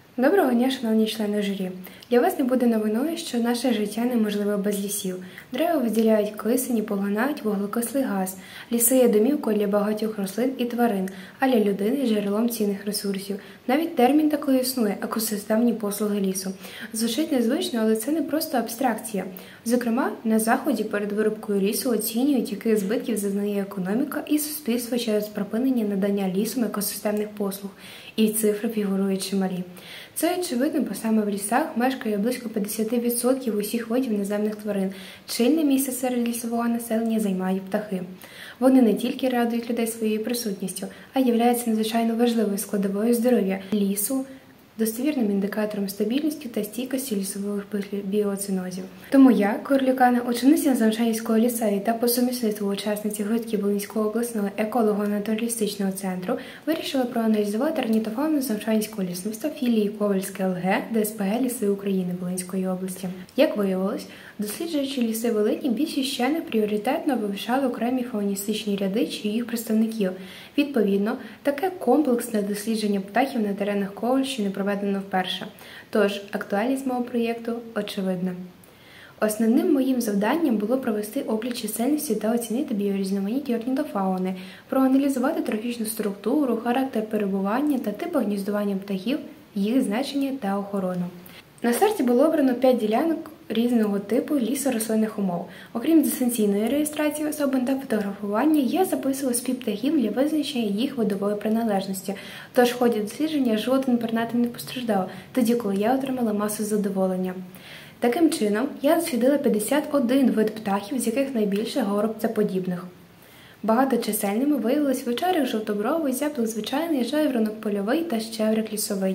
Доброго дня, шановні члени журі! Для вас не буде новиною, що наше життя неможливе без лісів. Дерева виділяють кисень і поглинають вуглекислий газ. Ліси є домівкою для багатьох рослин і тварин, а для людини – джерелом цінних ресурсів. Навіть термін такий існує – екосистемні послуги лісу. Звучить незвично, але це не просто абстракція. Зокрема, на Заході перед вирубкою лісу оцінюють, яких збитків зазнає економіка і суспільство через припинення надання лісом екосистемних послуг. І цифри фігурують чималі. Це очевидно, бо саме в лісах мешкає близько 50% усіх видів наземних тварин. Чільне місце серед лісового населення займають птахи. Вони не тільки радують людей своєю присутністю, а являються надзвичайно важливою складовою здоров'я лісу, достовірним індикатором стабільності та стійкості лісових біоцинозів. Тому я, Корлюкана, учениця Замшанівського ліцею та по сумісництву учасниця гуртків Волинського обласного еколого-натуралістичного центру, вирішила проаналізувати орнітофауну Замшанівського лісництва філії Ковальське ЛГ ДСПГ «Ліси України» Волинської області. Як виявилось, досліджуючи ліси Волині, більшість вчених пріоритетно вивчали окремі фауністичні ряди чи їх представників. Відповідно, таке комплексне дослідження птахів на теренах Ковальщини проведено вперше. Тож, актуальність мого проєкту очевидна. Основним моїм завданням було провести облік чисельності та оцінити біорізноманіття орнітофауни, проаналізувати трофічну структуру, характер перебування та типи гніздування птахів, їх значення та охорону. На старті було обрано 5 ділянок різного типу лісо-рослинних умов. Окрім дистанційної реєстрації особин та фотографування, я записував спів птахів для визначення їх видової приналежності. Тож в ході дослідження жоден пернатий не постраждав, тоді коли я отримала масу задоволення. Таким чином, я дослідила 51 вид птахів, з яких найбільше горобцеподібних. Багаточисельними виявились вечерик жовтобровий, зяблик звичайний, жайворонок польовий та щеврик лісовий.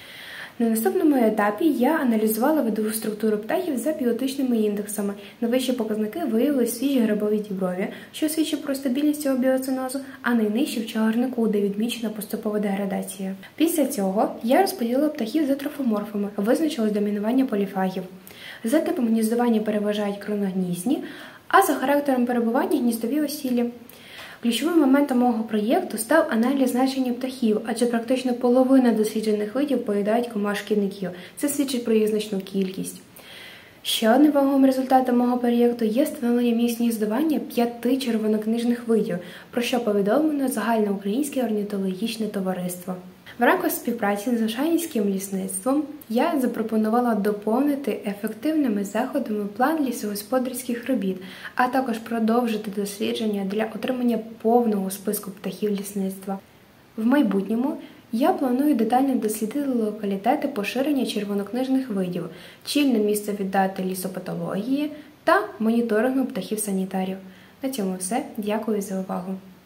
На наступному етапі я аналізувала видову структуру птахів за біотичними індексами. Найвищі показники виявили свіжі грибові діброві, що свідчить про стабільність цього біоцинозу, а найнижчі в чагарнику, де відмічена поступова деградація. Після цього я розподілила птахів за трофоморфами, визначилось домінування поліфагів. За типом гніздування переважають кроногніздні, а за характером перебування – гніздові осілі. Ключовим моментом мого проєкту став аналіз значення птахів, адже практично половина досліджених видів поїдають комах-шкідників. Це свідчить про їх значну кількість. Ще одним вагомим результатом мого проєкту є встановлення місць гніздування 5 червонокнижних видів, про що повідомлено Загальноукраїнське орнітологічне товариство. В рамках співпраці з Замшанівським лісництвом я запропонувала доповнити ефективними заходами план лісогосподарських робіт, а також продовжити дослідження для отримання повного списку птахів лісництва. В майбутньому я планую детально дослідити локалітети поширення червонокнижних видів, чільне місце віддати лісопатології та моніторингу птахів-санітарів. На цьому все. Дякую за увагу.